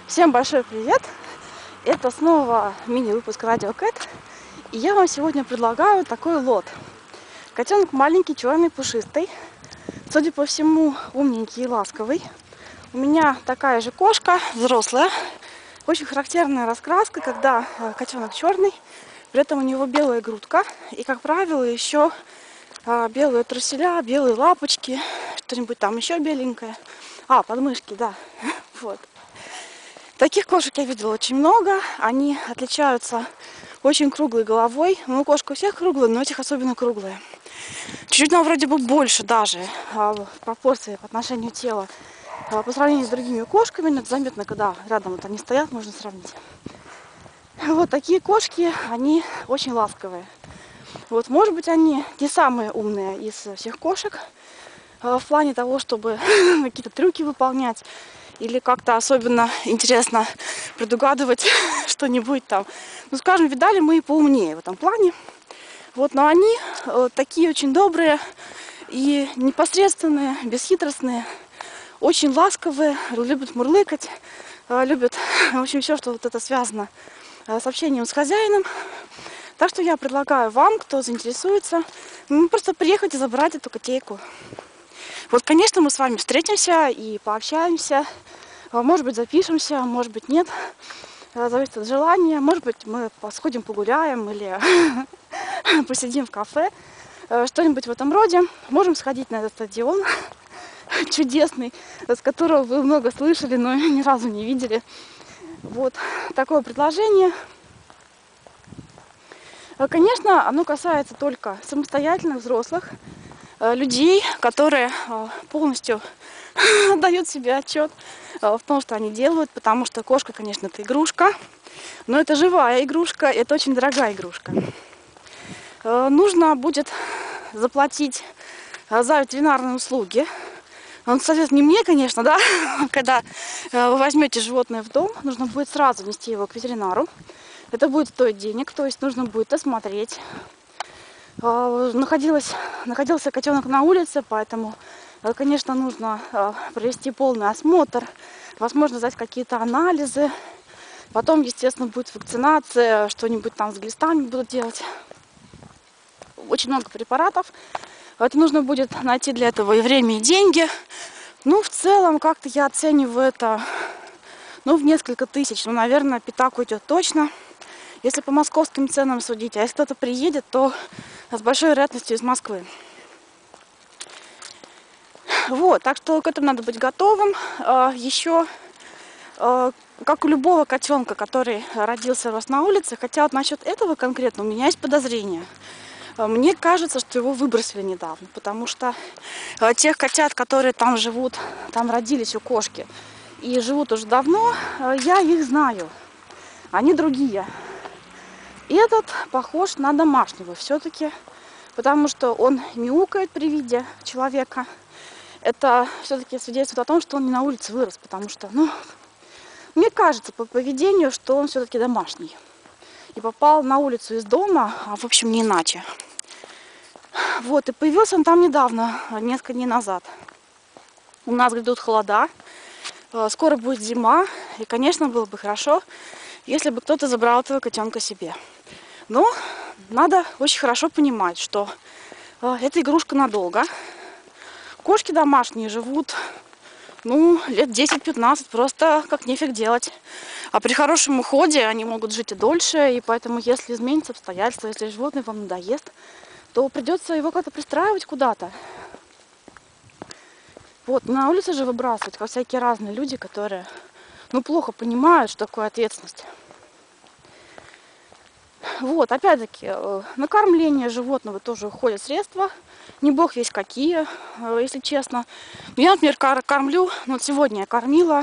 Всем большой привет! Это снова мини-выпуск Радио Кэт. И я вам сегодня предлагаю такой лот. Котенок маленький, черный, пушистый. Судя по всему, умненький и ласковый. У меня такая же кошка, взрослая. Очень характерная раскраска, когда котенок черный. При этом у него белая грудка. И, как правило, еще белые труселя, белые лапочки. Что-нибудь там еще беленькое. Подмышки, да. Вот. Таких кошек я видела очень много. Они отличаются очень круглой головой. Ну, кошка у всех круглая, но этих особенно круглые. Чуть-чуть, но вроде бы больше даже в пропорции по отношению тела по сравнению с другими кошками. Но это заметно, когда рядом вот они стоят, можно сравнить. Вот такие кошки, они очень ласковые. Вот, может быть, они не самые умные из всех кошек в плане того, чтобы какие-то трюки выполнять. Или как-то особенно интересно предугадывать что-нибудь там. Ну, скажем, видали мы и поумнее в этом плане. Вот, но они такие очень добрые и непосредственные, бесхитростные, очень ласковые, любят мурлыкать, любят, в общем, все, что вот это связано с общением с хозяином. Так что я предлагаю вам, кто заинтересуется, просто приехать и забрать эту котейку. Вот, конечно, мы с вами встретимся и пообщаемся. Может быть, запишемся, может быть, нет. Зависит от желания. Может быть, мы сходим погуляем или посидим в кафе. Что-нибудь в этом роде. Можем сходить на этот стадион чудесный, с которого вы много слышали, но ни разу не видели. Вот такое предложение. Конечно, оно касается только самостоятельных взрослых людей, которые полностью дают себе отчет в том, что они делают, потому что кошка, конечно, это игрушка, но это живая игрушка, это очень дорогая игрушка. Нужно будет заплатить за ветеринарные услуги. Соответственно, не мне, конечно, да, когда вы возьмете животное в дом, нужно будет сразу нести его к ветеринару. Это будет стоить денег, то есть нужно будет осмотреть. Находился котенок на улице, поэтому, конечно, нужно провести полный осмотр, возможно, сдать какие-то анализы. Потом, естественно, будет вакцинация, что-нибудь там с глистами будут делать. Очень много препаратов. Это нужно будет найти для этого и время, и деньги. Ну, в целом, как-то я оцениваю это, в несколько тысяч. Наверное, пятак уйдет точно. Если по московским ценам судить, а если кто-то приедет, то с большой вероятностью из Москвы. Вот, так что к этому надо быть готовым. Еще, как у любого котенка, который родился у вас на улице, хотя вот насчет этого конкретно у меня есть подозрение. Мне кажется, что его выбросили недавно, потому что тех котят, которые там живут, там родились у кошки и живут уже давно, я их знаю. Они другие. Этот похож на домашнего все-таки, потому что он мяукает при виде человека. Это все-таки свидетельствует о том, что он не на улице вырос, потому что, мне кажется по поведению, что он все-таки домашний. И попал на улицу из дома, в общем, не иначе. Вот, и появился он там недавно, несколько дней назад. У нас грядут холода, скоро будет зима, и, конечно, было бы хорошо, если бы кто-то забрал этого котенка себе. Но надо очень хорошо понимать, что эта игрушка надолго. Кошки домашние живут, лет 10-15, просто как нефиг делать. А при хорошем уходе они могут жить и дольше, и поэтому, если изменятся обстоятельства, если животное вам надоест, то придется его как-то пристраивать куда-то. Вот, на улице же выбрасывать, как всякие разные люди, которые, плохо понимают, что такое ответственность. Вот, опять-таки, на кормление животного тоже уходят средства. Не бог весть какие, если честно. Я, например, кормлю, вот сегодня я кормила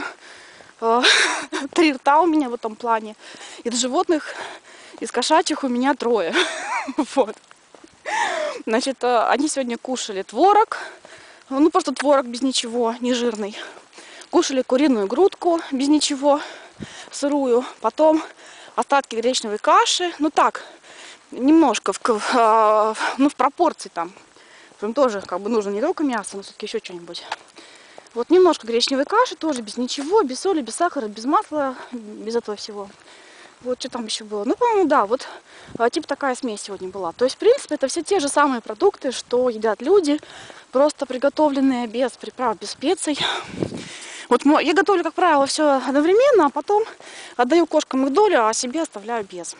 3 рта у меня в этом плане. Из животных, из кошачьих у меня 3. Вот. Значит, они сегодня кушали творог, просто творог без ничего, не жирный. Кушали куриную грудку без ничего, сырую. Потом остатки гречневой каши, так, немножко в пропорции там. Им тоже нужно не только мясо, но все-таки еще что-нибудь. Вот немножко гречневой каши, тоже без ничего, без соли, без сахара, без масла, без этого всего. Вот что там еще было. Ну, по-моему, да, вот типа такая смесь сегодня была. То есть, в принципе, это все те же самые продукты, что едят люди, просто приготовленные без приправ, без специй. Вот я готовлю, как правило, все одновременно, а потом отдаю кошкам их долю, а себе оставляю без.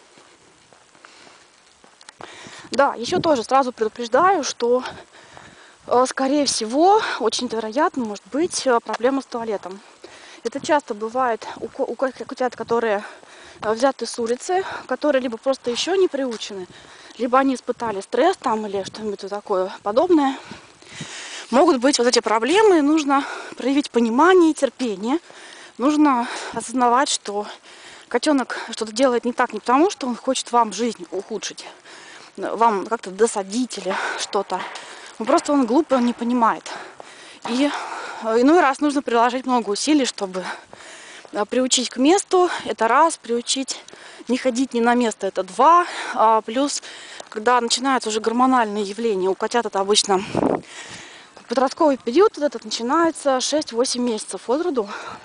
Да, еще тоже сразу предупреждаю, что, скорее всего, очень вероятно, может быть проблема с туалетом. Это часто бывает у котят, которые взяты с улицы, которые либо просто еще не приучены, либо они испытали стресс там или что-нибудь такое подобное. Могут быть вот эти проблемы, нужно проявить понимание и терпение. Нужно осознавать, что котенок что-то делает не так, не потому, что он хочет вам жизнь ухудшить, вам как-то досадить или что-то. Просто он глупый, он не понимает. И иной раз нужно приложить много усилий, чтобы приучить к месту, это раз, приучить не ходить ни на место, это два. Плюс, когда начинаются уже гормональные явления, у котят это обычно подростковый период, вот этот начинается 6-8 месяцев от роду.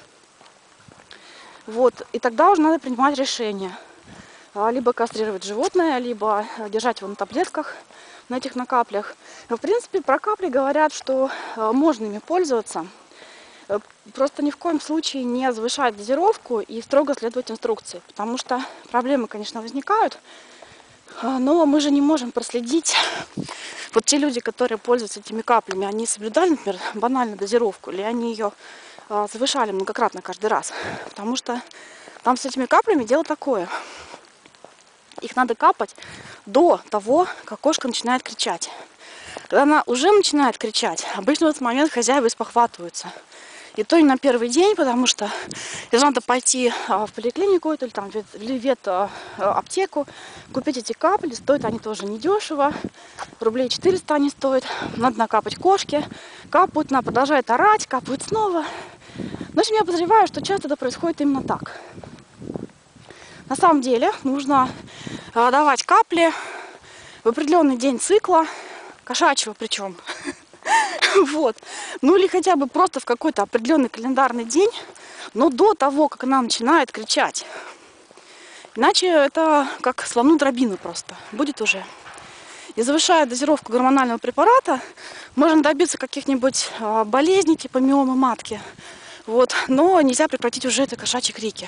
Вот, и тогда уже надо принимать решение. Либо кастрировать животное, либо держать его на таблетках, на этих накаплях. В принципе, про капли говорят, что можно ими пользоваться. Просто ни в коем случае не завышать дозировку и строго следовать инструкции. Потому что проблемы, конечно, возникают, но мы же не можем проследить. Вот те люди, которые пользуются этими каплями, они соблюдали, например, банальную дозировку, или они ее завышали многократно каждый раз. Потому что там с этими каплями дело такое. Их надо капать до того, как кошка начинает кричать. Когда она уже начинает кричать, обычно в этот момент хозяева спохватываются. И то не на первый день, потому что если надо пойти в поликлинику или там в ветаптеку, купить эти капли, стоят они тоже недешево, рублей 400 они стоят, надо накапать кошке, капают, она продолжает орать, капают снова. В общем, я подозреваю, что часто это происходит именно так. На самом деле нужно давать капли в определенный день цикла, кошачьего причем. Вот. Ну или хотя бы просто в какой-то определенный календарный день, но до того, как она начинает кричать. Иначе это как слону дробина просто. Будет уже. И завышая дозировку гормонального препарата, можно добиться каких-нибудь болезней, типа миомы матки. Вот. Но нельзя прекратить уже это кошачьи крики.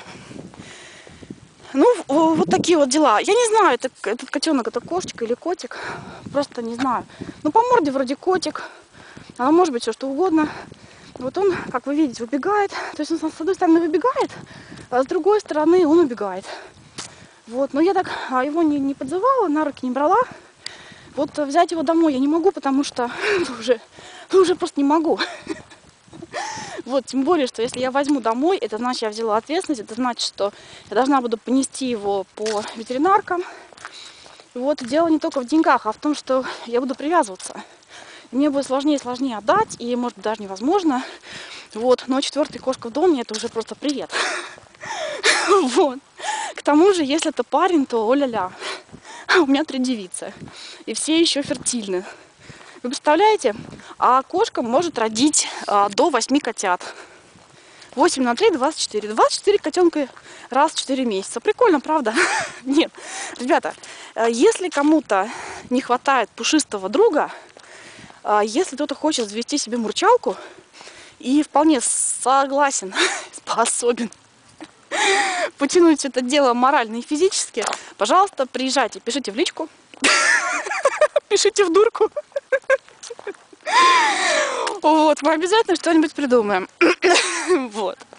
Ну, вот такие вот дела. Я не знаю, этот котенок, это кошечка или котик. Просто не знаю. Ну, по морде вроде котик. Оно может быть все что угодно. Вот он, как вы видите, убегает. То есть он с одной стороны выбегает, а с другой стороны он убегает. Вот. Но я так его не подзывала, на руки не брала. Вот взять его домой я не могу, потому что уже просто не могу. Вот, тем более, что если я возьму домой, это значит, я взяла ответственность, это значит, что я должна буду понести его по ветеринаркам. И вот дело не только в деньгах, а в том, что я буду привязываться. И мне будет сложнее и сложнее отдать, и, может быть, даже невозможно. Вот, но 4-я кошка в доме, это уже просто привет. Вот. К тому же, если это парень, то о-ля-ля. У меня 3 девицы, и все еще фертильны. Вы представляете? А кошка может родить до 8 котят. 8 на 3, 24. 24 котенка раз в 4 месяца. Прикольно, правда? Нет. Ребята, если кому-то не хватает пушистого друга, если кто-то хочет завести себе мурчалку и вполне согласен, способен потянуть это дело морально и физически, пожалуйста, приезжайте, пишите в личку, пишите в дурку. Вот, мы обязательно что-нибудь придумаем. Вот.